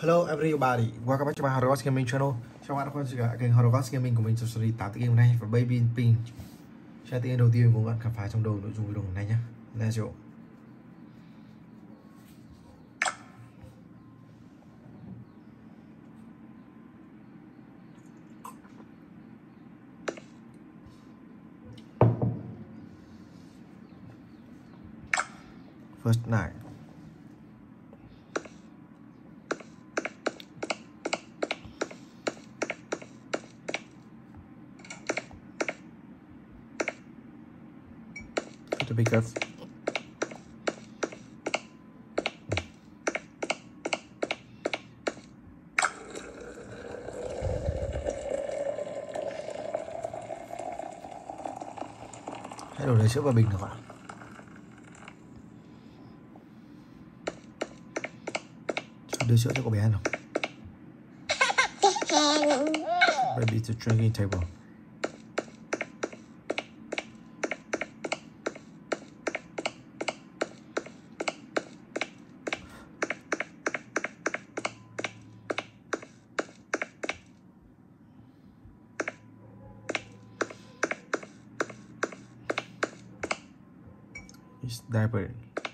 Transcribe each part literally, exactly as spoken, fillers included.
Hello everybody, welcome back to my Horror Gaming channel. Chào bạn đã quay trở lại kênh Horror Gaming của mình trong series tám game này và Baby Pin. Sẽ tiếng đầu tiên của bạn khám phá trong đầu nội dung video này nhé. Let's go. First night. To be careful. Hãy đổ đầy sữa vào bình được ạ. Đưa sữa cho cô bé ăn không? Baby to drinking table. It's diaper.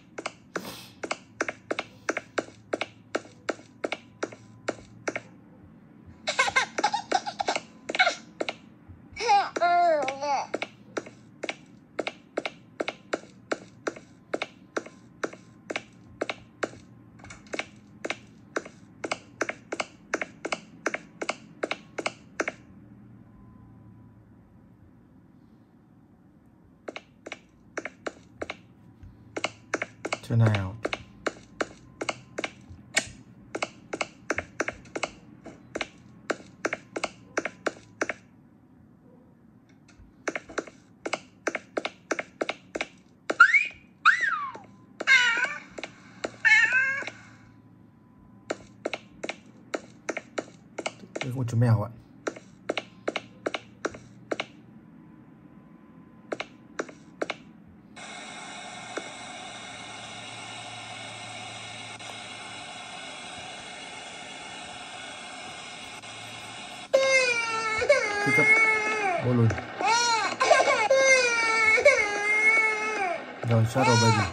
Turn out. Đây có một chú mèo ạ. Pick up bố lùn. Rồi shadow baby.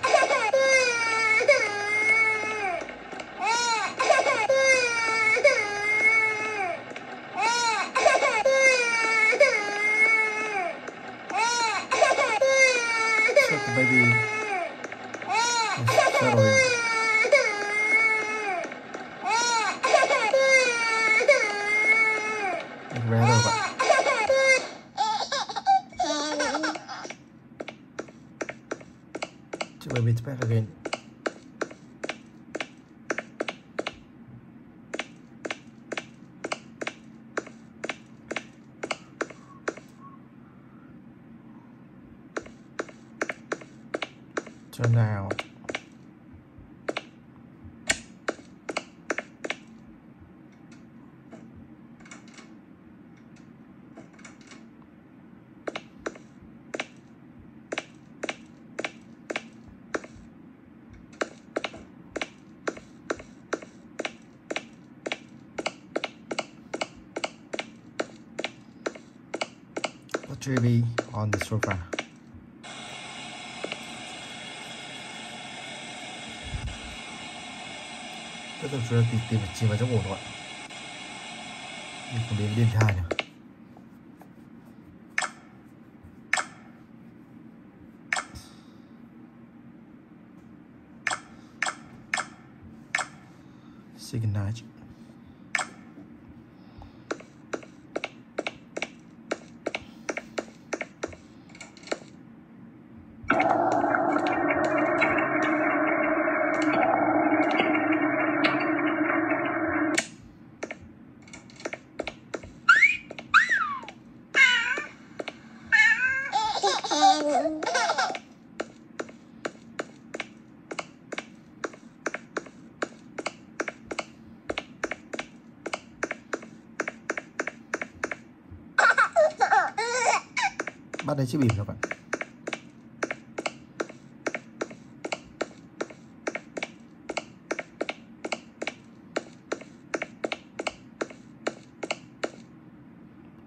Shut the baby. Shadow. Red over. To baby, it's back again. Turn out. Put baby on the sofa. Tiếp tục chơi tìm tìm chìm vào trong ổ rồi. Mình còn đến đêm thứ hai nữa. Say good night. Bắt đây chiếc bìm các bạn.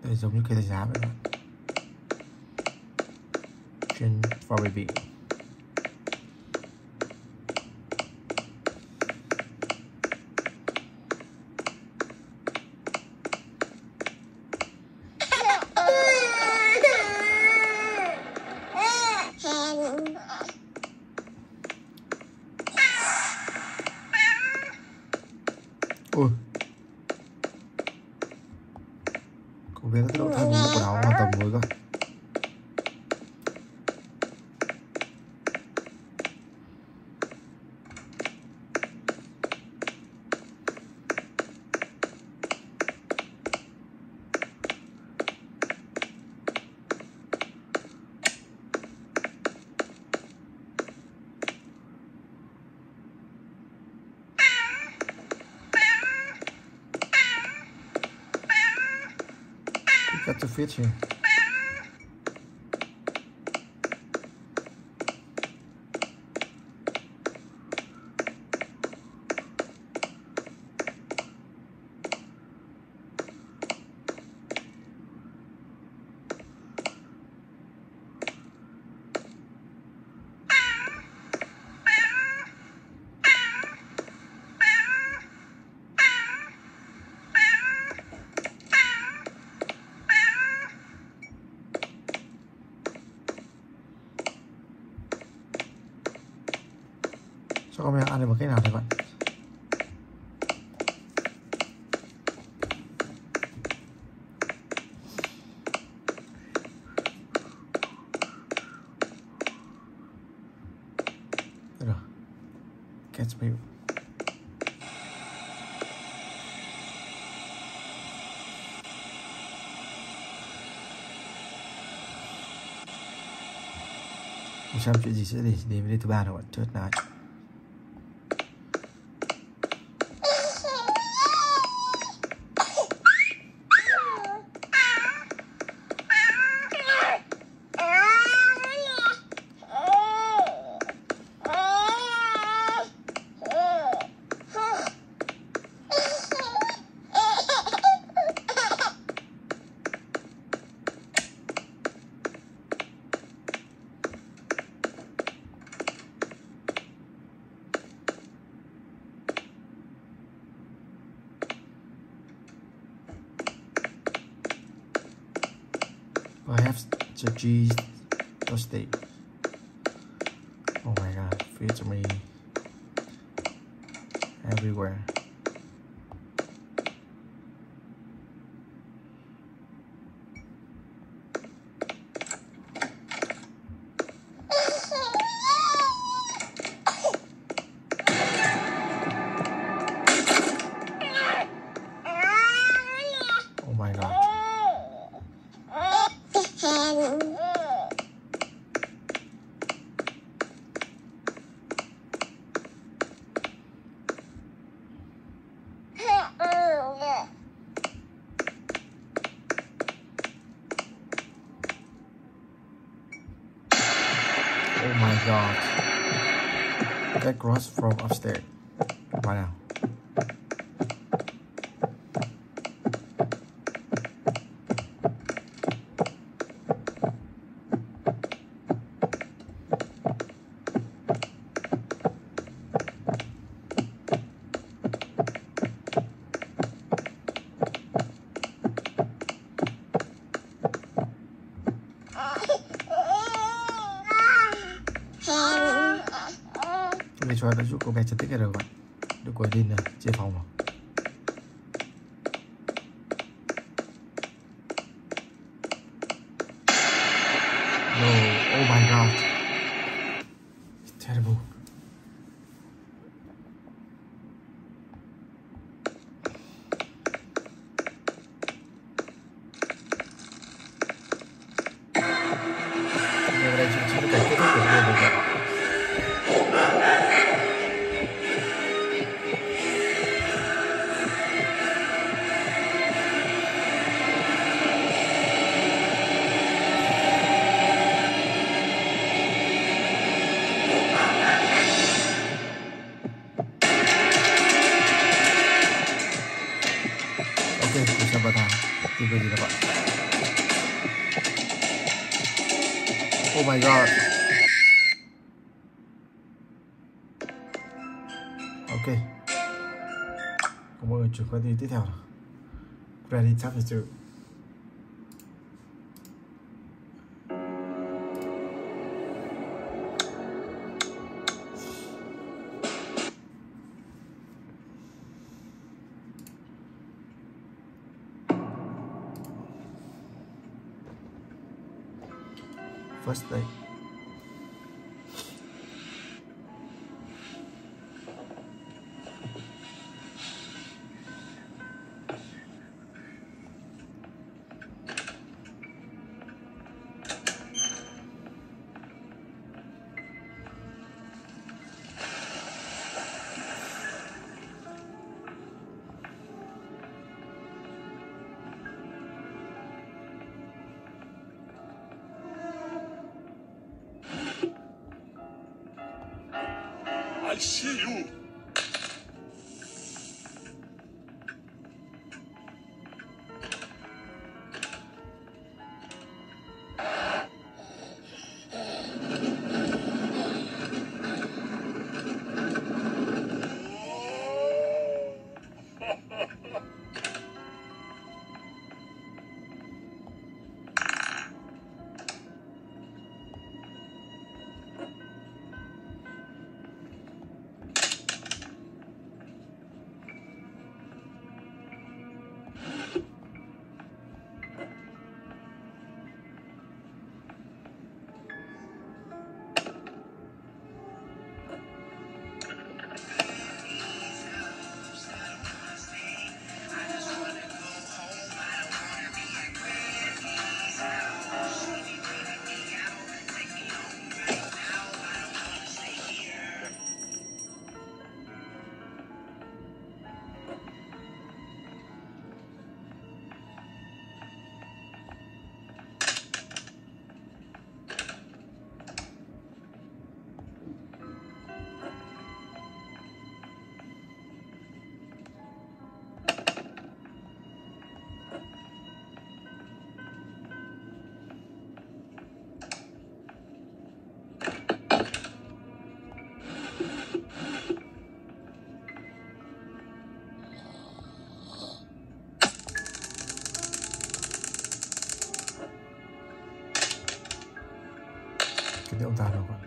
Đây giống như cây thầy giá vậy. Trên for baby. Ui, không biết cái độ thân của quần áo hoàn toàn mới cơ. Got to fit here. Cho con mèo ăn được một cách nào thì vậy. Được rồi. Catch me. Xem chuyện gì sẽ đến đến với thứ ba rồi bạn. Chớt nào. Perhaps the G state. Oh my god, fits me everywhere. Oh my god. Oh my god. That grows from upstairs. Wow. Để cho nó giúp cô bé chân tích cái rồi các bạn. Được quay lên chia phòng rồi. No, oh my god. It's terrible. Đây là chúng ta kết thúc của video này các bạn. Ok, mình chào các bạn. Tuyệt vời gì các bạn. Oh my god. Ok. Có mọi người chuyển qua tiếp theo nào. Ready chapter two. First day. I see you. Cái ông ta đâu còn.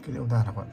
cái liệu ông ta nào bạn.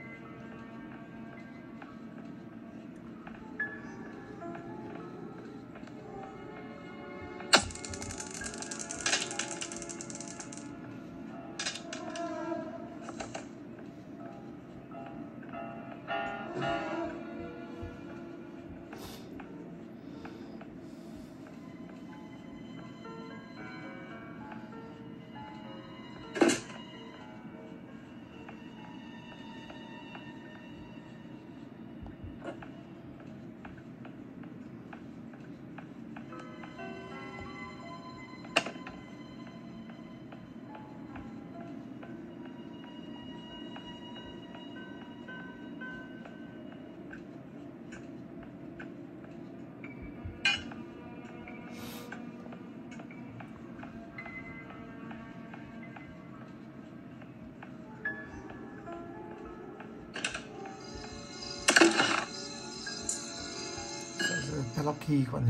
Lucky các bạn nhỉ.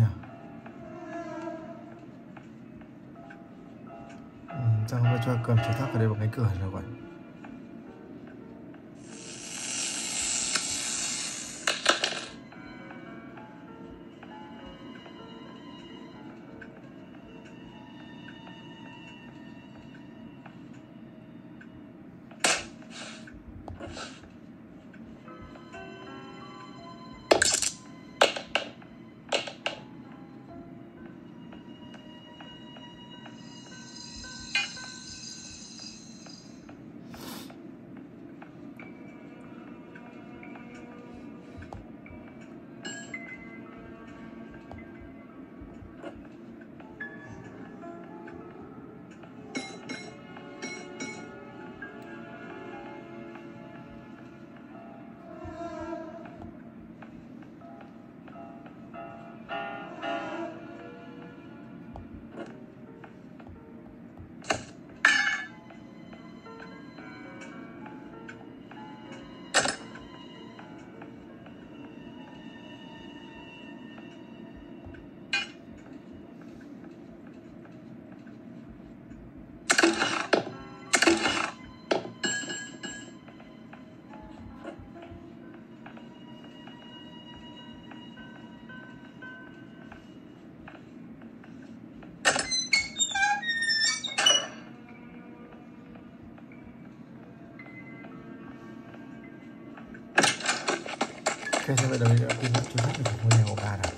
Ừ, chắc không phải cho cầm chìa thác ở đây bằng cánh cửa rồi các bạn. Ok, sẽ bắt đầu đi quy chuẩn xác về ngôi nhà của bà nào.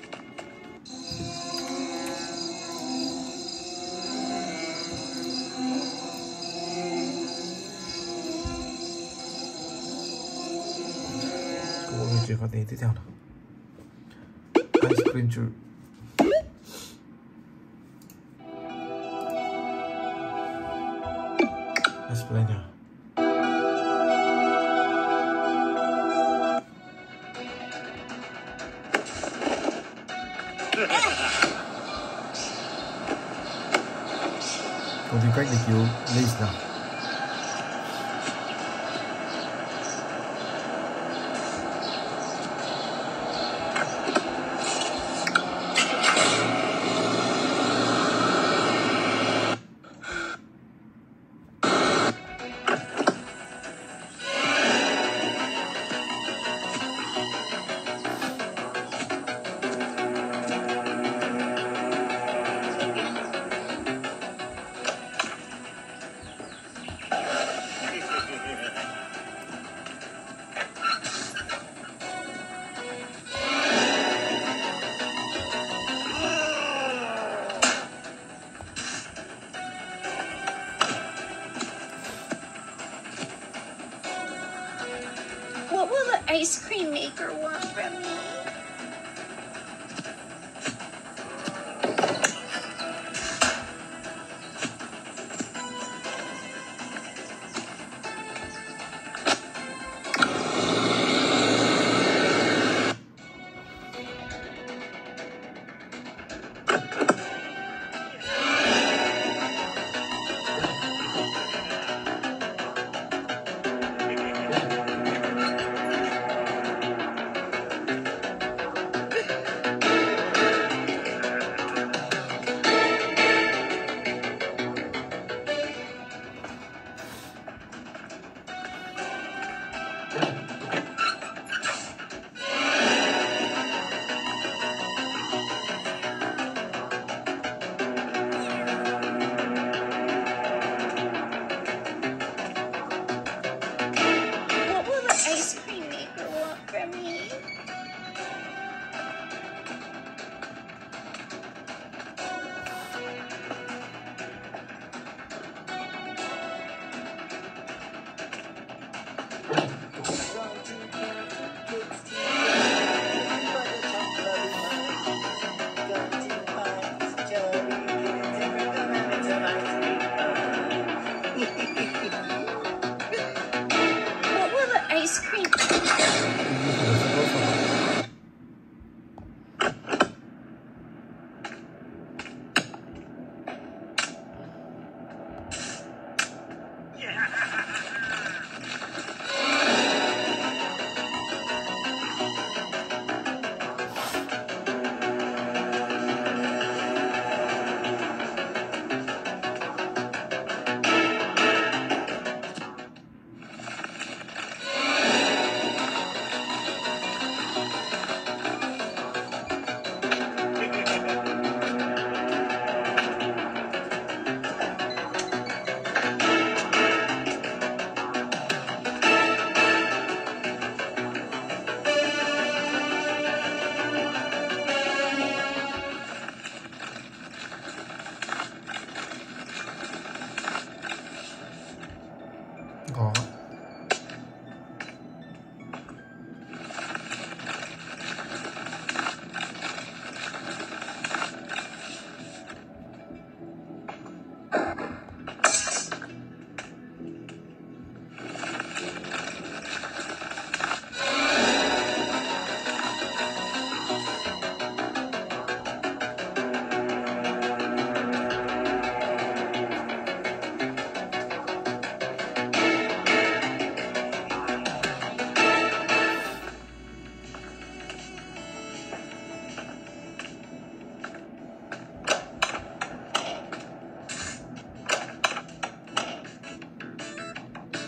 Có một người chuyển khoản tiền tiếp theo nào. Ice cream true. Let's play now. Còn tìm cách để cứu Liz nào.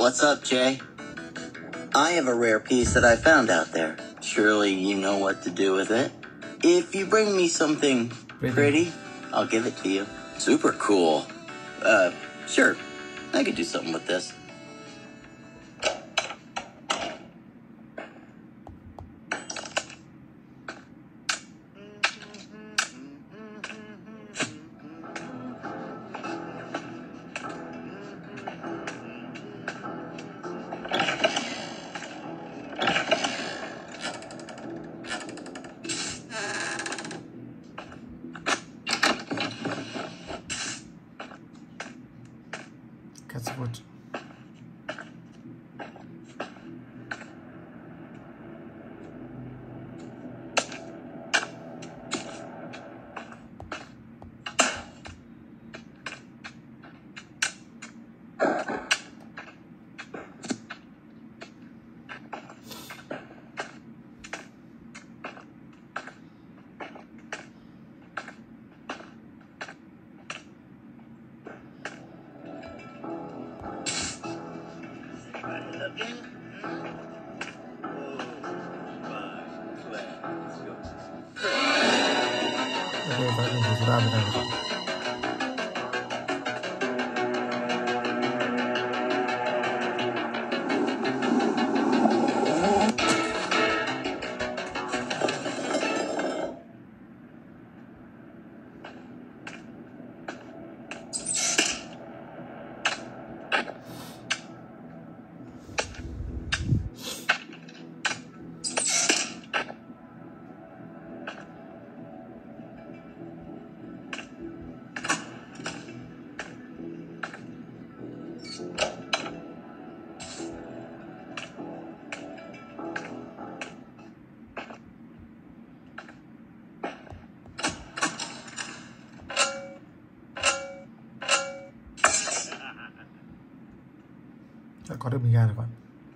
What's up, Jay? I have a rare piece that I found out there. Surely you know what to do with it. If you bring me something Pretty. pretty, I'll give it to you. Super cool. Uh, sure. I could do something with this. Cat's foot. Oke, tadi sudah benar. Đã có được bình ga rồi các bạn.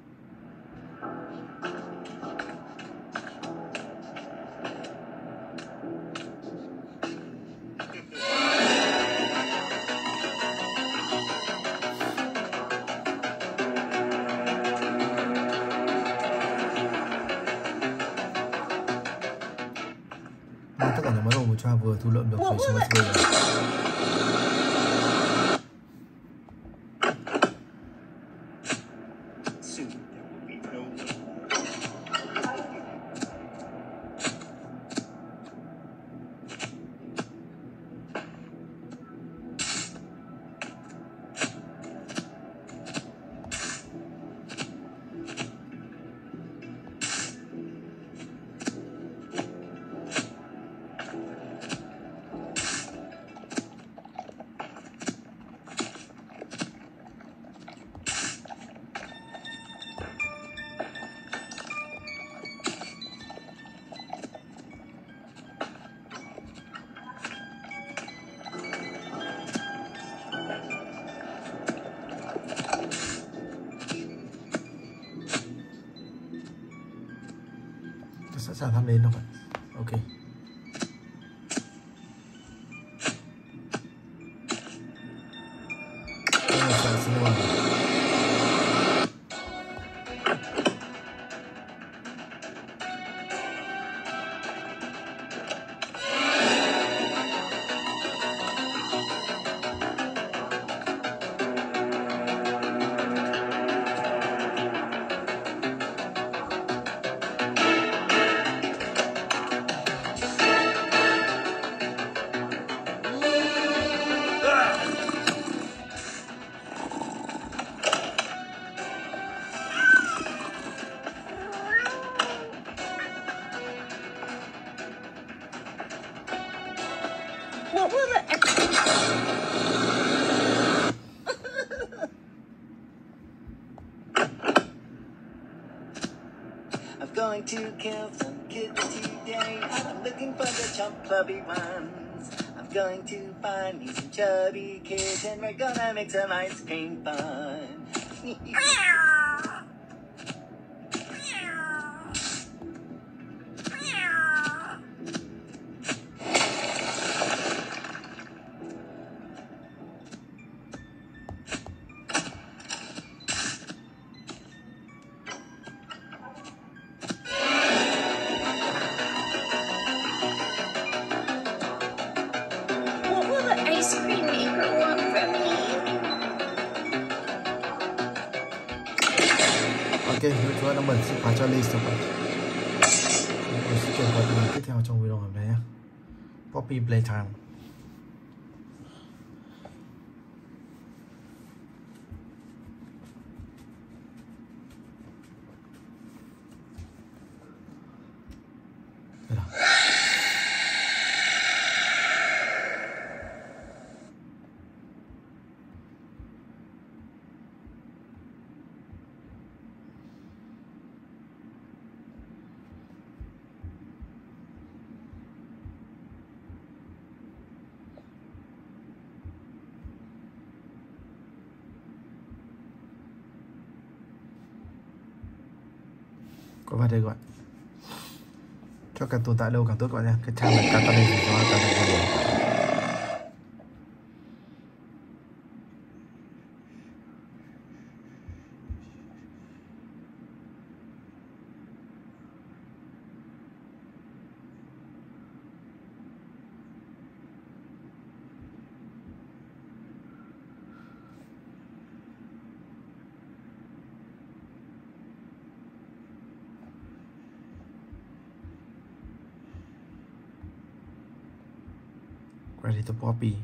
Tất cả những món đồ của Choa vừa thu lượm được về trong ét bê này. Sẵn sàng thăm đến không ạ? Ok. What was it? I'm going to kill some kids today. I'm looking for the chump clubby ones. I'm going to find me some chubby kids, and we're gonna make some ice cream fun. nếu chúng ta đang bật sẽ khóa cho list rồi. Mình sẽ chuyển qua tình hình tiếp theo trong video hôm nay nhé. Poppy Playtime. Có vào đây các bạn. Cho càng tồn tại lâu càng tốt các bạn nha. Cái trang này càng tăng lên thì nó càng thành nhiều. Ready to Poppy.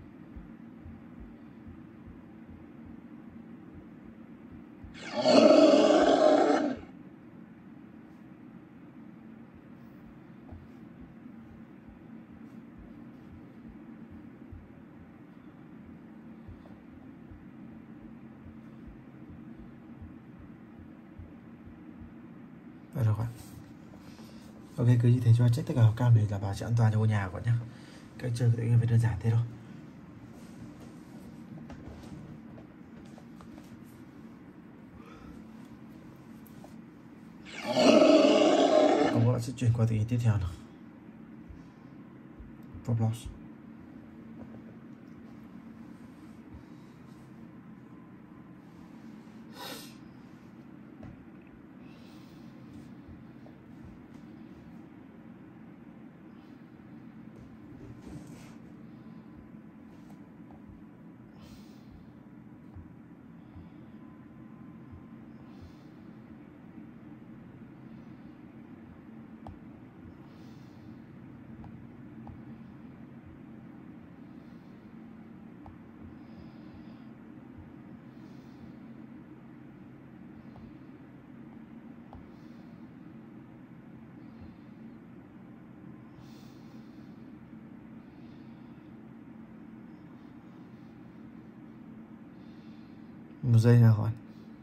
Được rồi. Ok, cứ như thế cho check tất cả cam để đảm bảo sự an toàn cho ngôi nhà của bạn nhé. Cách chơi của tụi em phải đơn giản thế thôi. Còn các bạn sẽ chuyển qua tình hình tiếp theo nào. Roblox. Một giây nào rồi.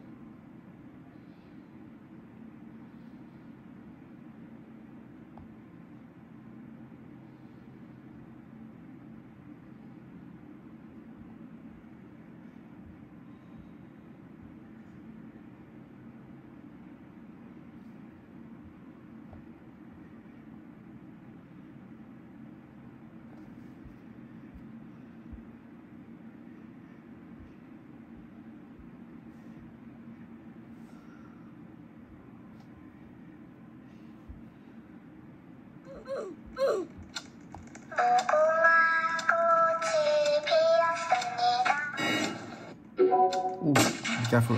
Ooh, be careful.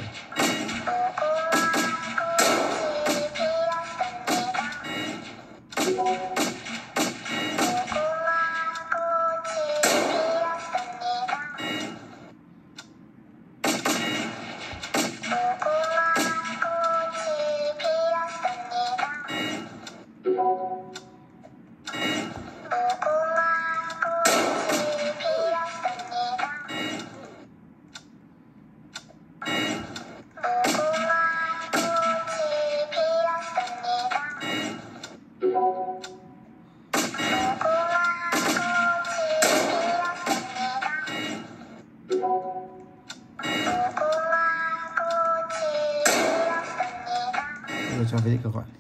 Cho với các bạn.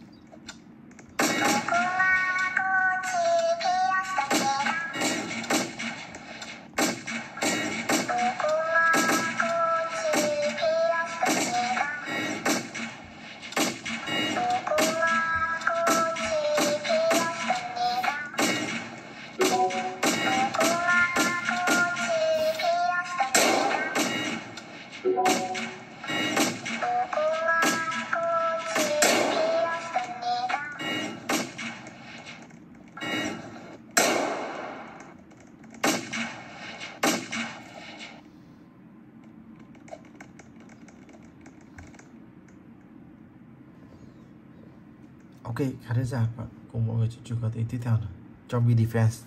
Ok, khán thính giả các bạn cùng mọi người chuyển qua tiếng tiếp theo nữa. Trong Be Defense.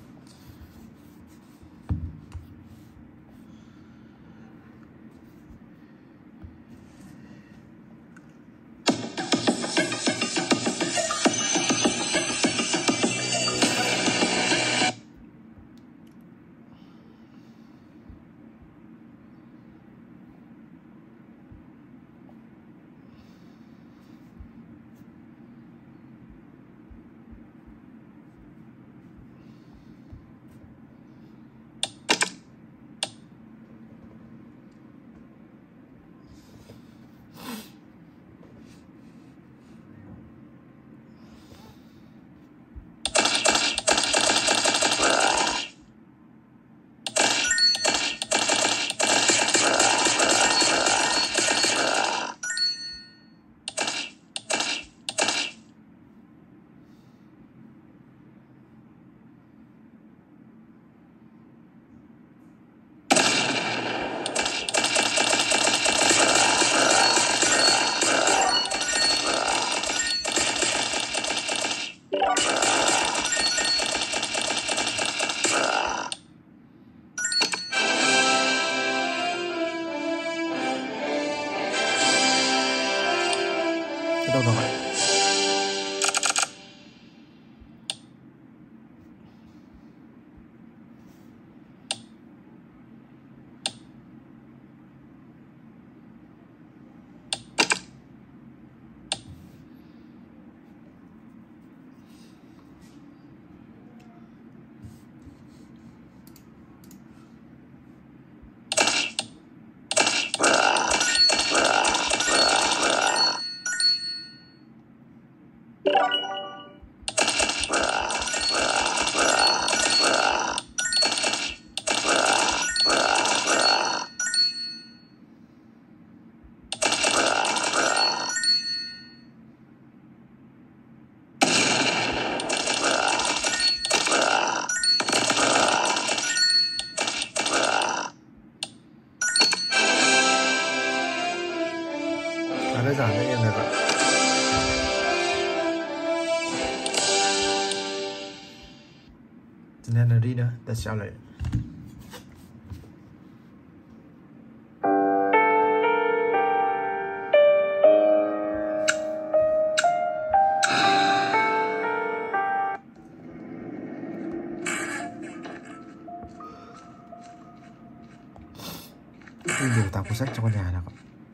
Cái đầu rồi. Khá đơn giản đấy em này vậy. Cho nên là đi nữa, ta sẽ lại. Tìm đủ tám cuốn sách trong căn nhà nào.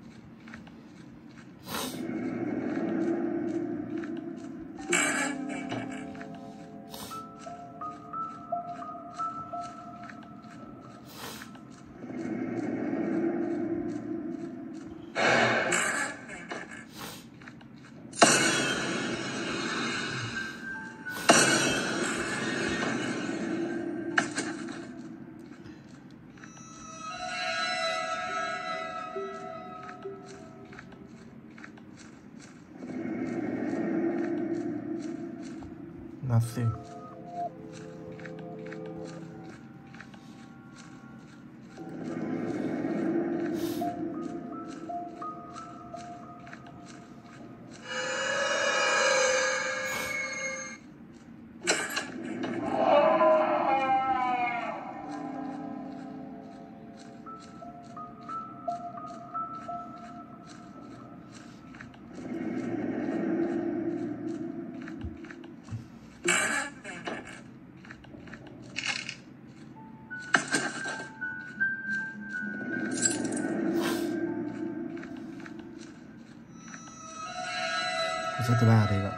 Nothing. Cuốn sách thứ ba đây ạ.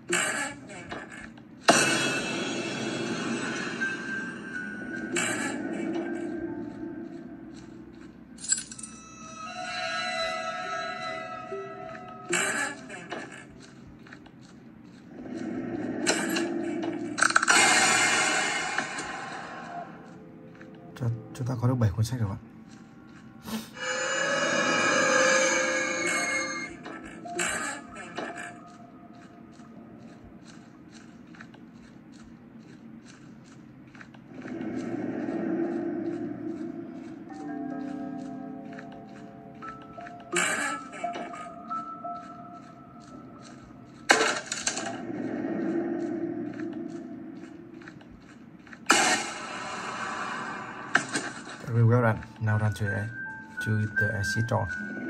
Chúng ta có được bảy cuốn sách rồi bạn. Very well done. Now run to the, to the exit door.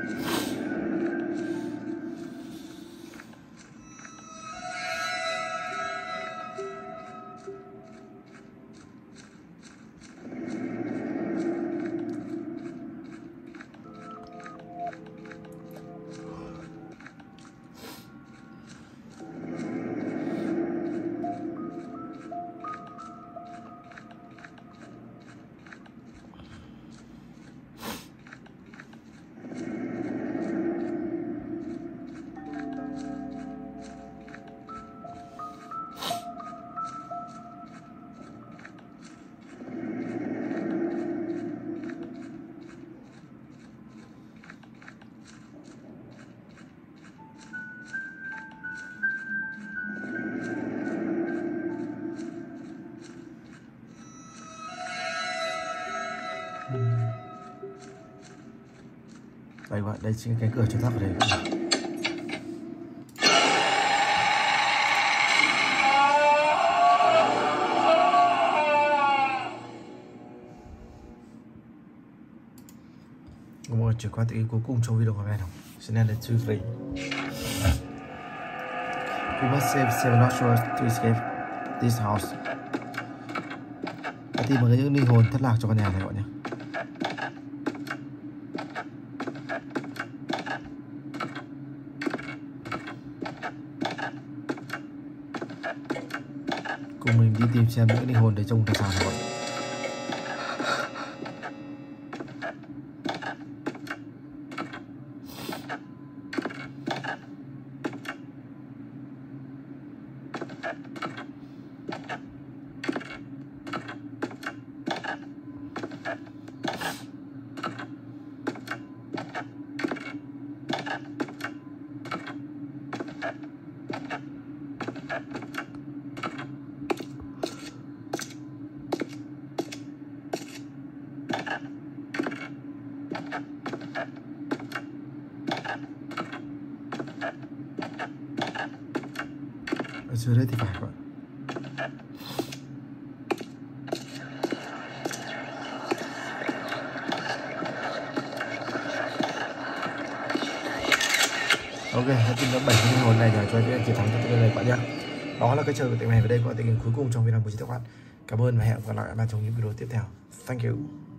Đây bạn, đây chính là cái cửa cho tháp ở đây. Đúng rồi, chuyển qua tự cuối cùng trong video hôm nay nào. Scenario two three. We must save seven nostrils to escape this house. Và tìm bằng những linh hồn thất lạc cho căn nhà này bạn nhé. Cùng mình đi tìm xem những linh hồn để trong tài sản này bạn. Ở dưới đây thì phải các bạn. Ok, hãy tìm ra bảy cái linh hồn này để cho anh chiến thắng trong video này các bạn nhé. Đó là cái chơi của tiệm này, và đây cũng là tình hình cuối cùng trong video của các bạn. Cảm ơn và hẹn gặp lại các bạn trong những video tiếp theo. Thank you.